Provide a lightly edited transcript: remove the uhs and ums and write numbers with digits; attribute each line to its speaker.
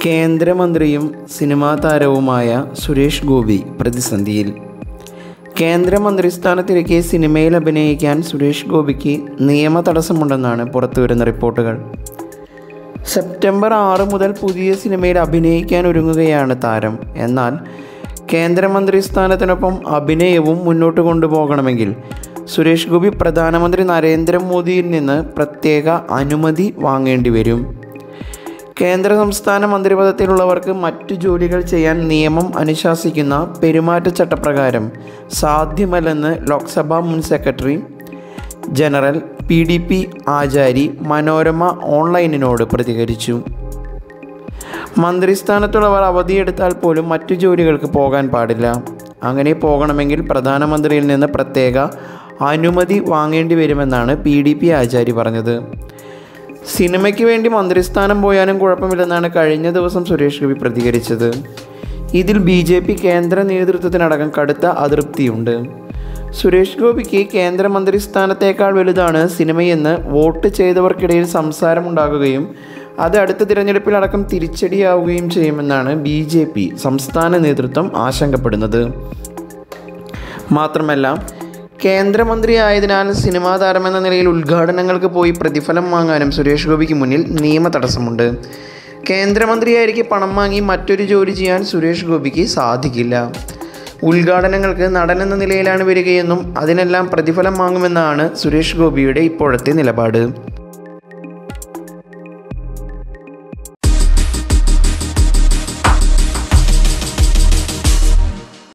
Speaker 1: കേന്ദ്രമന്ത്രിയും സിനിമാ താരവുമായ സുരേഷ് ഗോപി പ്രതിസന്ധിയിൽ. കേന്ദ്രമന്ത്രിസ്ഥാനത്തിരിക്കെ സിനിമയിൽ അഭിനയിക്കാൻ സുരേഷ് ഗോപിക്ക് നിയമ തടസ്സമുണ്ടെന്നാണ് പുറത്തുവരുന്ന റിപ്പോർട്ടുകൾ. സെപ്റ്റംബർ 6 മുതൽ പുതിയ സിനിമയിൽ അഭിനയിക്കാൻ ഒരുങ്ങുകയാണ് താരം. എന്നാൽ കേന്ദ്രമന്ത്രി സ്ഥാനത്തിനൊപ്പം അഭിനയവും മുന്നോട്ട് കൊണ്ടുപോകണമെങ്കിൽ സുരേഷ് ഗോപി പ്രധാനമന്ത്രി നരേന്ദ്രമോദിയിൽ നിന്ന് പ്രത്യേക അനുമതി വാങ്ങേണ്ടി വരും. കേന്ദ്ര സംസ്ഥാന മന്ത്രിപദത്തിലുള്ളവർക്ക് മറ്റു ജോലികൾ ചെയ്യാൻ നിയമം അനുശാസിക്കുന്ന പെരുമാറ്റച്ചട്ടപ്രകാരം സാധ്യമല്ലെന്ന് ലോക്സഭാ മുൻ secretary general PDP Achary Manorama ഓൺലൈനിനോട് പ്രതികരിച്ചു. മന്ത്രിസ്ഥാനത്തുള്ളവർ അവധിയെടുത്താൽ പോലും മറ്റു ജോലികൾക്ക് പോകാൻ പാടില്ല. അങ്ങനെ പോകണമെങ്കിൽ പ്രധാനമന്ത്രിയിൽ നിന്ന് പ്രത്യേക അനുമതി വാങ്ങേണ്ടി വരുമെന്നാണ് PDP ആചാരി പറഞ്ഞത്. സിനിമയ്ക്ക് വേണ്ടി മന്ത്രിസ്ഥാനം പോയാലും കുഴപ്പമില്ലെന്നാണ് കഴിഞ്ഞ ദിവസം സുരേഷ് ഗോപി പ്രതികരിച്ചത്. ഇതിൽ BJP കേന്ദ്ര നേതൃത്വത്തിനടക്കം കടുത്ത അതൃപ്തിയുണ്ട്. സുരേഷ് ഗോപിക്ക് കേന്ദ്രമന്ത്രി സ്ഥാനത്തേക്കാൾ വലുതാണ് സിനിമയെന്ന് വോട്ട് ചെയ്തവർക്കിടയിൽ സംസാരമുണ്ടാകുകയും അത് അടുത്ത തിരഞ്ഞെടുപ്പിലടക്കം തിരിച്ചടിയാവുകയും ചെയ്യുമെന്നാണ് BJP സംസ്ഥാന നേതൃത്വം ആശങ്കപ്പെടുന്നത്. മാത്രമല്ല, കേന്ദ്രമന്ത്രി ആയതിനാൽ സിനിമാ താരമെന്ന നിലയിൽ ഉദ്ഘാടനങ്ങൾക്ക് പോയി പ്രതിഫലം വാങ്ങാനും സുരേഷ് ഗോപിക്ക് മുന്നിൽ നിയമ തടസ്സമുണ്ട്. കേന്ദ്രമന്ത്രിയായിരിക്കെ പണം വാങ്ങി മറ്റൊരു ജോലി ചെയ്യാൻ സുരേഷ് ഗോപിക്ക് സാധിക്കില്ല. ഉദ്ഘാടനങ്ങൾക്ക് നടനെന്ന നിലയിലാണ് വരികയെന്നും അതിനെല്ലാം പ്രതിഫലം വാങ്ങുമെന്നാണ് സുരേഷ് ഗോപിയുടെ ഇപ്പോഴത്തെ നിലപാട്.